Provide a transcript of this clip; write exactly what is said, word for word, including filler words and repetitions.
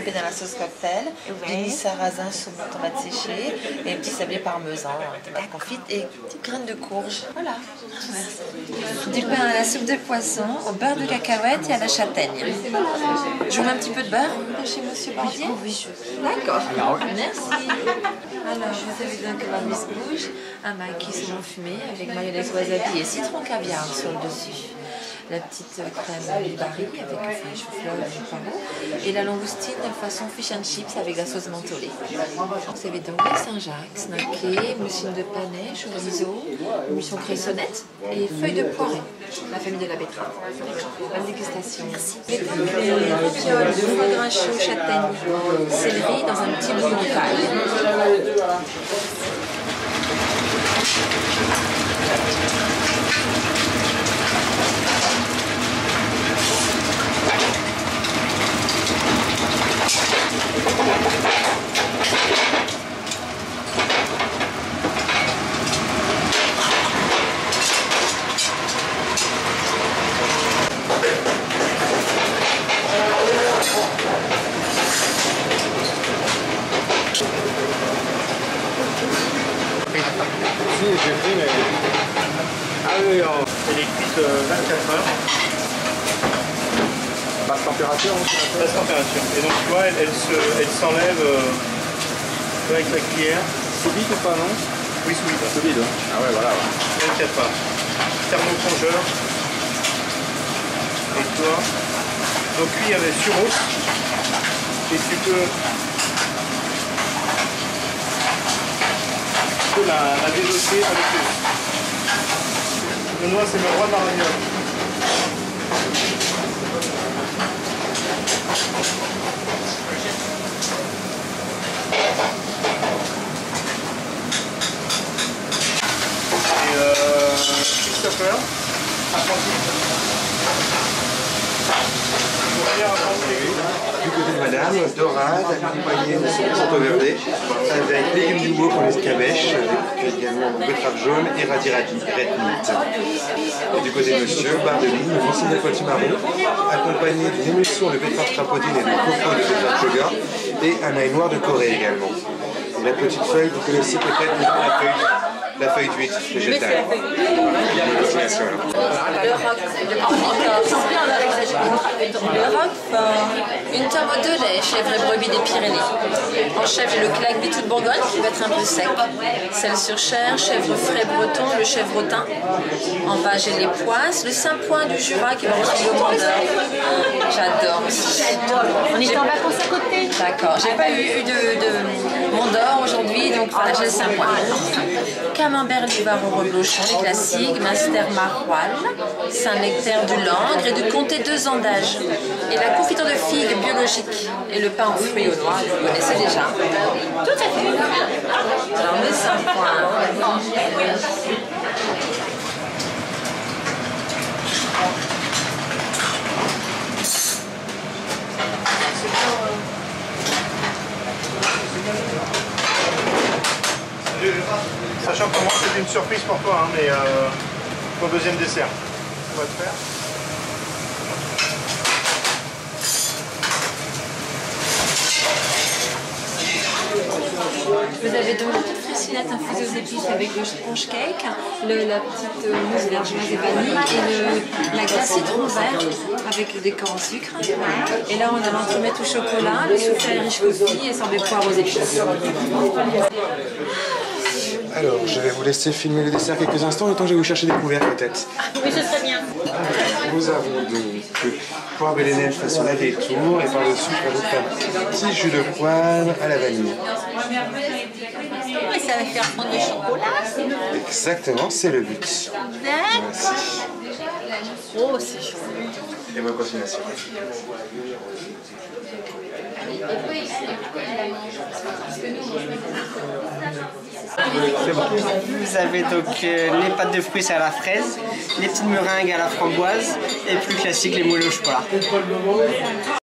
trempé dans la sauce cocktail, Ouais. béni sarrasin, saumon, tomate séchée, et un petit sablé parmesan, tomate confite et petite graine de courge. Voilà. Du pain à la soupe de poisson, au beurre de cacahuète et à la châtaigne. Je vous mets un petit peu de beurre de chez Monsieur Bardier? Oui, je... D'accord. Merci. Alors, vous avez donc la mise-bouche, un maquis saumon fumé avec mayonnaise wasabi et citron caviar sur le dessus. La petite crème du baril avec feuilles chou-fleur et du poireau. Et la langoustine façon fish and chips avec la sauce mentholée. Vous avez donc les Saint-Jacques, snacké, moussine de panais, chorizo, émulsion cressonnette et feuilles de poirée. La famille de la betterave. Bonne dégustation. Les ravioles de foie gras chaud, châtaigne, céleri dans un petit bouillon taille. Si, j'ai pris, mais... Ah oui, oh. Elle est cuite vingt-quatre heures. Basse température, hein, basse température. Et donc, tu vois, elle, elle se, elle s'enlève euh, avec la cuillère. Sous vide ou pas, non? Oui, sous vide. Sous vide, hein. Ah ouais, voilà. Ouais. vingt-quatre heures. Thermocongeur. Et toi, donc cuit avec suros. Et tu peux... La, la désosser avec l'eau. Le noix, c'est le roi de la raviole. Et euh, Christopher, apprenti. Du côté de madame, dorade, accompagnée de sauce verdée, avec légumes du bois pour l'escabèche, avec également betterave jaune et radi-radi, red meat. Et du côté de monsieur, barre de ligne, moussine de potimarron, accompagné d'une émulsion de betterave crapaudine et de coco de betterave sugar, et un ail noir de Corée également. Et la petite feuille, vous connaissez peut-être la feuille, la feuille d'huître végétale. Continuation alors. Le roquefort, le roquefort, une tomate de lait, chèvre et brebis des Pyrénées. En chèvre, j'ai le claque-bitou de Bourgogne qui va être un peu sec. Celle sur chair, chèvre frais breton, le chèvretin. En bas, j'ai les poisses, le saint-point du Jura qui va ressembler au mandeur. J'adore aussi. On est en vacances à côté. D'accord, j'ai pas eu de, de mandor aujourd'hui, donc voilà, j'ai le saint-point. Camembert Livard au reblochon, les classiques, Master Maroilles, Saint-Nectaire du Langre et du Comté deux ans d'âge. Et la confiture de figues biologique et le pain aux fruits aux noix, vous connaissez déjà. Tout à fait. Alors, on met saint-point. Sachant que moi c'est une surprise pour toi, hein, mais euh, pour le deuxième dessert, on va te faire. Vous avez donc la petite frissinette infusée aux épices avec le sponge cake, le, la petite euh, mousse d'argilose et vanille et le, la glace citron vert avec le décor en sucre. Et là on a l'entremette au chocolat, le soufflé riche coquille et sans des poires aux épices. Alors, je vais vous laisser filmer le dessert quelques instants, le temps que je vais vous chercher des couverts peut-être. Oui, ce serait bien. Nous avons donc le poire belle et neige façon la détour et par-dessus, je vais vous faire un petit jus de poire à la vanille. Oui, ça va faire fondre le chocolat. Exactement, c'est le but. D'accord. Merci. Oh, c'est chaud. Et bonne continuation. Vous avez donc euh, les pâtes de fruits à la fraise, les petites meringues à la framboise et plus classique les moules au chocolat.